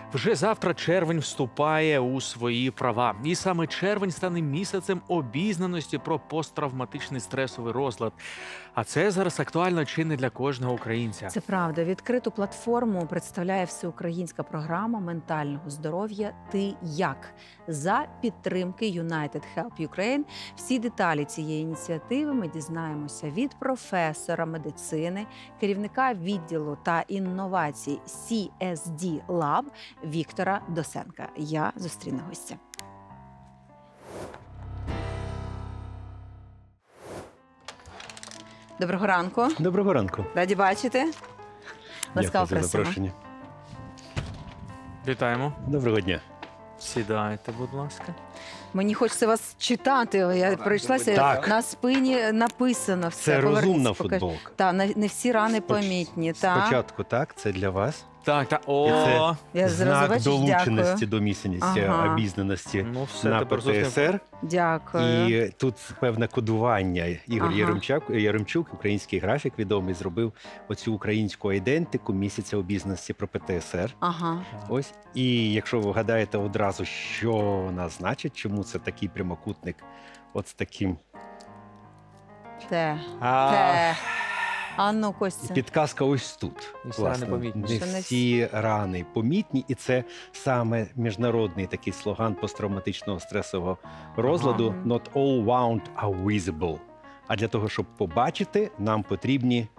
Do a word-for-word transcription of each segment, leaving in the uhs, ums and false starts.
Вже завтра червень вступає у свої права. І саме червень стане місяцем обізнаності про посттравматичний стресовий розлад. А це зараз актуально чи не для кожного українця. Це правда. Відкриту платформу представляє всеукраїнська програма ментального здоров'я «Ти як?» за підтримки United Help Ukraine. Всі деталі цієї ініціативи ми дізнаємося від професора медицини, керівника відділу та інновацій сі ес ді Lab Віктора Досенка. Я зустріну гостя. Доброго ранку. Доброго ранку. Раді бачити. Дякую Ласкаво за просимо. запрошення. Вітаємо. Доброго дня. Сідайте, будь ласка. Мені хочеться вас читати. Я пройшлася, Так. на спині написано все. Це Повернись, розумна покажи. футболка. Та, на- не всі рани Споч- помітні. Та. Спочатку так, це для вас. Так, так. І О, це Я зразу, знак бачиш, долученості дякую. до місцевості, Ага. обізнаності ну все, на тепер зовсім... ПТСР. Дякую. І тут певне кодування. Ігор Ага. Яремчук, Яремчук, український графік відомий, зробив оцю українську ідентику місяця обізнаності про ПТСР. Ага. Ось. І якщо ви гадаєте одразу, що вона значить, чому це такий прямокутник от з таким. Те. А, Те. А ну, Костя. Підказка ось тут. І всі Власне, рани помітні. не Що не всі рани помітні, і це саме міжнародний такий слоган посттравматичного стресового розладу Ага. «Not all wounds are visible». А для того, щоб побачити, нам потрібні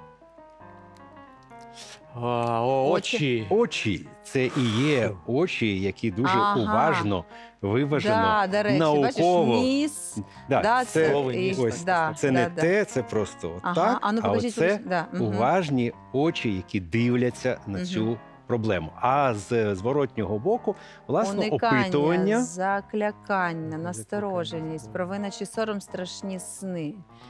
А, о, очі. очі. Це і є очі, які дуже Ага. уважно, виважено, Да, до речі, науково. бачиш, ніс. Да, Да, це, Слово ніс. ось, да, це да, не да. те, це просто Ага. так, А ну, а покажіть, оце да. Мгм. уважні очі, які дивляться на Мгм. цю проблему. А з зворотнього боку, власне, Уникання, опитування. заклякання, настороженість, провина чи сором, страшні сни.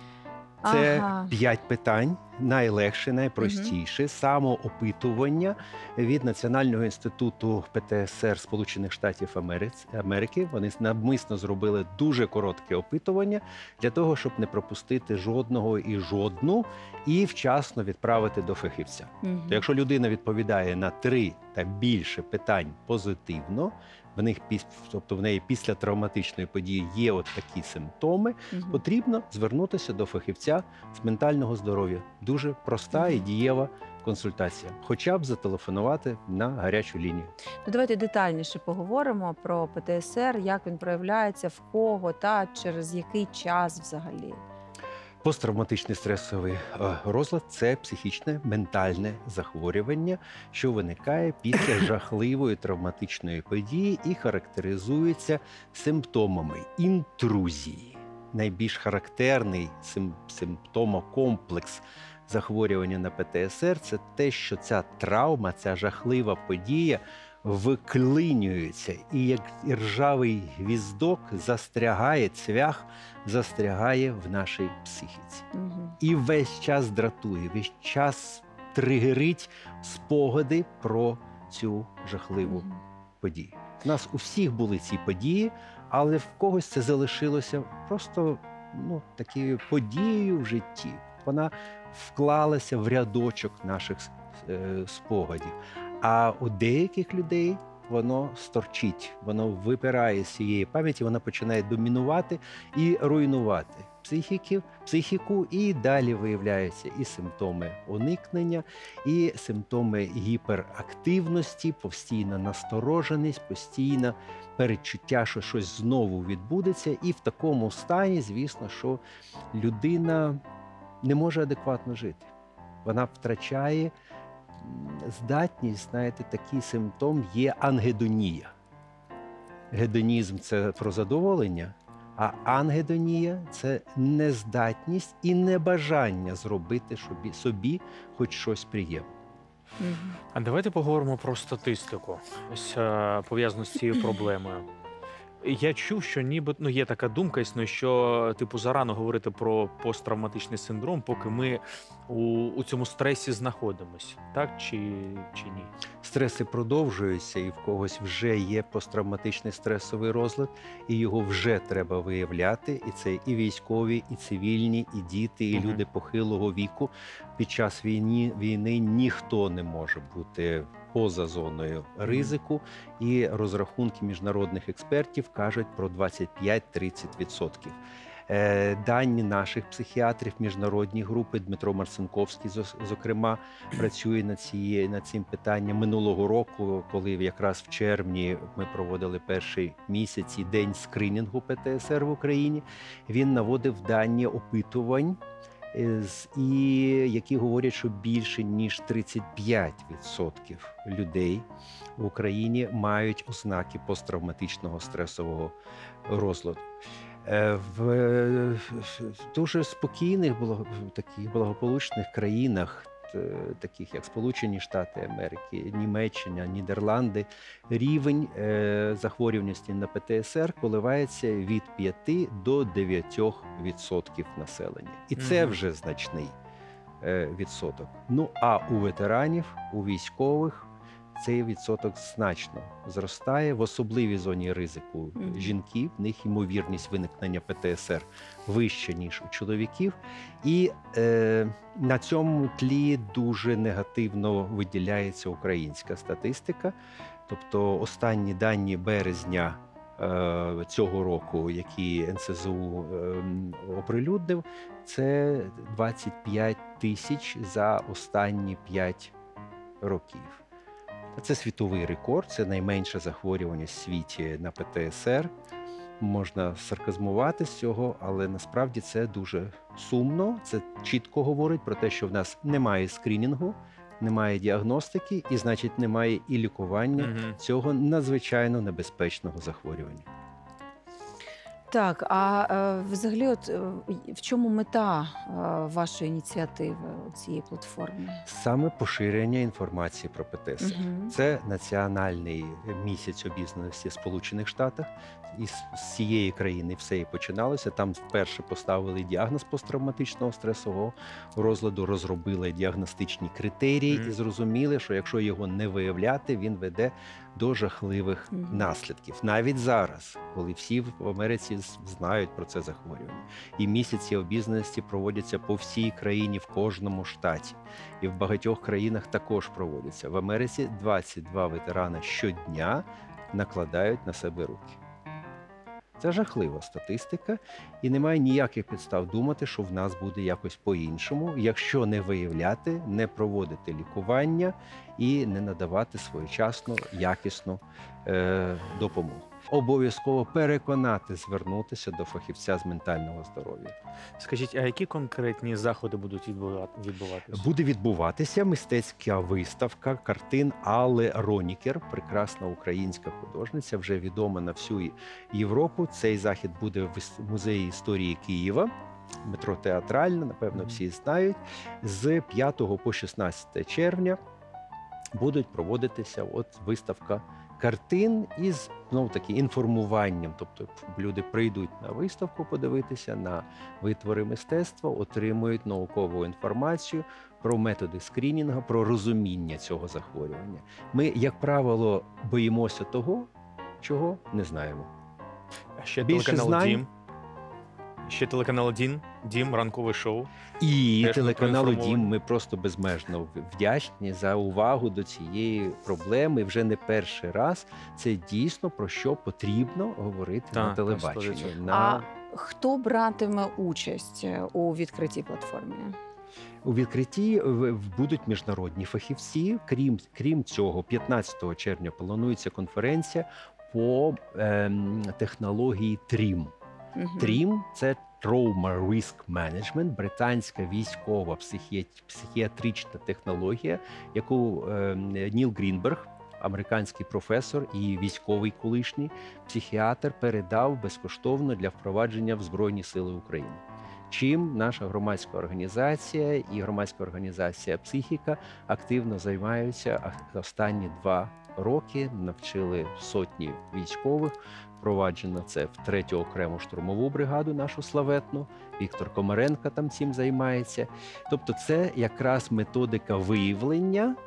Це Ага. п'ять питань, найлегше, найпростіше. Самоопитування від Національного інституту ПТСР Сполучених Штатів Америц- Америки. Вони навмисно зробили дуже коротке опитування для того, щоб не пропустити жодного і жодну, і вчасно відправити до фахівця. Мгм. То якщо людина відповідає на три та більше питань позитивно, в них піс- тобто в неї після травматичної події є от такі симптоми, Мгм. потрібно звернутися до фахівця з ментального здоров'я. Дуже проста і дієва консультація. Хоча б зателефонувати на гарячу лінію. Ну, давайте детальніше поговоримо про ПТСР, як він проявляється, в кого та через який час взагалі. Посттравматичний стресовий е, розлад це психічне ментальне захворювання, що виникає після жахливої травматичної події і характеризується симптомами інтрузії. Найбільш характерний сим- симптомокомплекс захворювання на ПТСР це те, що ця травма, ця жахлива подія виклинюється і як ржавий гвіздок застрягає, цвях застрягає в нашій психіці. Мгм. І весь час дратує, весь час тригерить спогади про цю жахливу Мгм. подію. У нас у всіх були ці події, але в когось це залишилося просто ну, такою подією в житті. Вона вклалася в рядочок наших е, спогадів. А у деяких людей воно сторчить, воно випирає з цієї пам'яті, вона починає домінувати і руйнувати психіки, психіку, і далі виявляються і симптоми уникнення, і симптоми гіперактивності, постійна настороженість, постійне передчуття, що щось знову відбудеться. І в такому стані, звісно, що людина не може адекватно жити. Вона втрачає м, здатність, знаєте, такий симптом є ангедонія. Гедонізм – це про задоволення, а ангедонія – це нездатність і небажання зробити собі, собі хоч щось приємне. Мгм. А давайте поговоримо про статистику, ось е, пов'язану з цією проблемою. Я чув, що ніби ну є така думка, існує, що типу зарано говорити про посттравматичний синдром, поки ми у, у цьому стресі знаходимось, так чи, чи ні? Стреси продовжуються, і в когось вже є посттравматичний стресовий розлад, і його вже треба виявляти. І це і військові, і цивільні, і діти, і Мгм. люди похилого віку. Під час війни, війни ніхто не може бути поза зоною ризику, і розрахунки міжнародних експертів кажуть про двадцять п'ять - тридцять відсотків. Е, Дані наших психіатрів, міжнародні групи, Дмитро Марцинковський, зос- зокрема, працює над, цією, над цим питанням минулого року, коли якраз в червні ми проводили перший місяць і день скринінгу Пе Те Ес Ер в Україні. Він наводив дані опитувань, е, з- і які говорять, що більше ніж тридцять п'ять відсотків людей в Україні мають ознаки посттравматичного стресового розладу. Е, В в дуже спокійних, благо- таких благополучних країнах, т- таких як Сполучені Штати Америки, Німеччина, Нідерланди, рівень е, захворюваності на Пе Те Ес Ер коливається від п'яти до дев'яти відсотків населення. І це Мгм. вже значний е, відсоток. Ну а у ветеранів, у військових цей відсоток значно зростає. В особливій зоні ризику Мгм. жінки, в них ймовірність виникнення Пе Те Ес Ер вища, ніж у чоловіків. І е, на цьому тлі дуже негативно виділяється українська статистика. Тобто останні дані березня е, цього року, які Ен Се Зе У е, оприлюднив, це двадцять п'ять тисяч за останні п'ять років. Це світовий рекорд, це найменша захворюваність в світі на Пе Те Ес Ер. Можна сарказмувати з цього, але насправді це дуже сумно. Це чітко говорить про те, що в нас немає скринінгу, немає діагностики і, значить, немає і лікування Мгм. цього надзвичайно небезпечного захворювання. Так, а е, взагалі, от е, в чому мета е, вашої ініціативи цієї платформи? Саме поширення інформації про Пе Те Ес Ер. Мгм. Це національний місяць обізнаності в Сполучених Штатах. І з з цієї країни все і починалося. Там вперше поставили діагноз посттравматичного стресового розладу, розробили діагностичні критерії Мгм. і зрозуміли, що якщо його не виявляти, він веде до жахливих Мгм. наслідків. Навіть зараз, коли всі в Америці з- знають про це захворювання, і місяці обізнаності проводяться по всій країні, в кожному штаті, і в багатьох країнах також проводяться. В Америці двадцять два ветерана щодня накладають на себе руки. Це жахлива статистика, і немає ніяких підстав думати, що в нас буде якось по-іншому, якщо не виявляти, не проводити лікування і не надавати своєчасну, якісну е, допомогу. Обов'язково переконати звернутися до фахівця з ментального здоров'я. Скажіть, а які конкретні заходи будуть відбува- відбуватися? Буде відбуватися мистецька виставка картин Алли Ронікер, прекрасна українська художниця, вже відома на всю Європу. Цей захід буде в іс- музеї історії Києва. Метро Театральна, напевно, Мгм. всі знають. З п'ятого по шістнадцяте червня будуть проводитися от виставка картин із знов таки інформуванням. Тобто люди прийдуть на виставку подивитися на витвори мистецтва, отримують наукову інформацію про методи скринінгу, про розуміння цього захворювання. Ми, як правило, боїмося того, чого не знаємо. А ще більше телеканал знань. Дім. Ще телеканал Дім, Дім, ранкове шоу. І Теж телеканалу Дім проінформовані. ми просто безмежно вдячні за увагу до цієї проблеми. Вже не перший раз. Це дійсно про що потрібно говорити Так, на так, телебаченні. сто відсотків. На... А хто братиме участь е, у відкритій платформі? У відкритті в- в- будуть міжнародні фахівці. Крім, крім цього, п'ятнадцятого червня планується конференція по ем, технології Трім. Мгм. Трім це Trauma Risk Management, британська військова психі- психіатрична технологія, яку е, Ніл Грінберг, американський професор і військовий колишній психіатр, передав безкоштовно для впровадження в Збройні Сили України. Чим наша громадська організація і громадська організація «Психіка» активно займаються а- останні два роки, навчили сотні військових. Впроваджено це в третю окрему штурмову бригаду, нашу славетну. Віктор Комаренко там цим займається. Тобто це якраз методика виявлення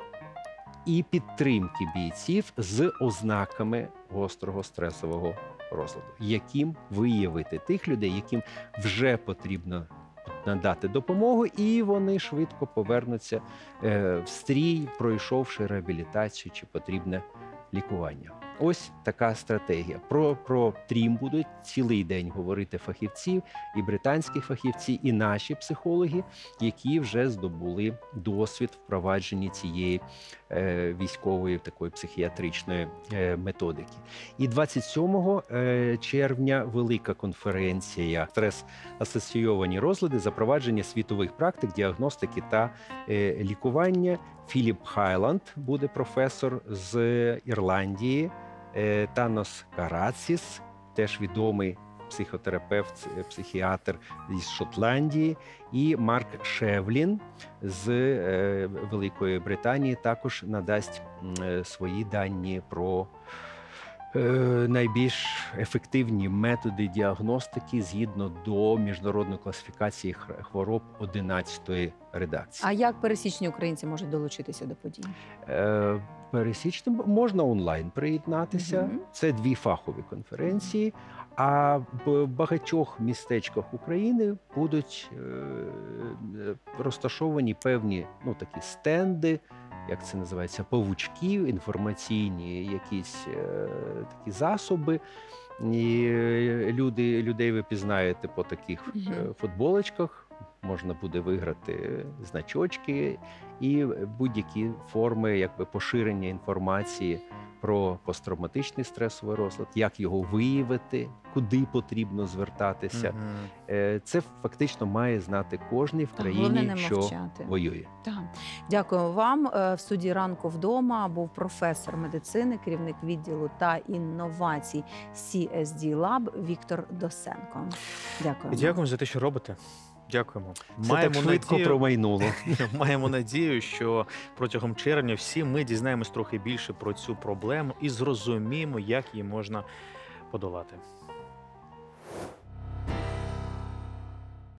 і підтримки бійців з ознаками гострого стресового розладу, яким виявити тих людей, яким вже потрібна надати допомогу, і вони швидко повернуться е, в стрій, пройшовши реабілітацію чи потрібне лікування. Ось така стратегія. Про, про трім будуть цілий день говорити фахівці, і британські фахівці, і наші психологи, які вже здобули досвід впровадження цієї е, військової такої психіатричної е, методики. І двадцять сьомого е, червня велика конференція «Стрес-асоційовані розлади. Запровадження світових практик, діагностики та е, лікування». Філіп Хайланд буде професор з Ірландії, е, Танос Караціс, теж відомий психотерапевт, е, психіатр із Шотландії, і Марк Шевлін з е, Великої Британії також надасть м, е, свої дані про е, найбільш ефективні методи діагностики згідно до міжнародної класифікації хр- хвороб одинадцятої редакції. А як пересічні українці можуть долучитися до подій? Е, Пересічним можна онлайн приєднатися. Мгм. Це дві фахові конференції. А в багатьох містечках України будуть е, е, розташовані певні ну, такі стенди, як це називається, павучків, інформаційні якісь е, такі засоби. І е, люди, людей ви пізнаєте по таких е, Мгм. футболочках. Можна буде виграти значочки і будь-які форми якби, поширення інформації про посттравматичний стресовий розлад, як його виявити, куди потрібно звертатися. Мгм. Е, Це фактично має знати кожен в Та головне країні, не що мовчати. воює. Так. Дякую вам. Е, В студії «Ранку вдома» був професор медицини, керівник відділу та інновацій сі ес ді Lab Віктор Досенко. Дякую. Дякуємо за те, що робите. Дякуємо. Це так швидко надію, промайнуло. маємо надію, що протягом червня всі ми дізнаємось трохи більше про цю проблему і зрозуміємо, як її можна подолати.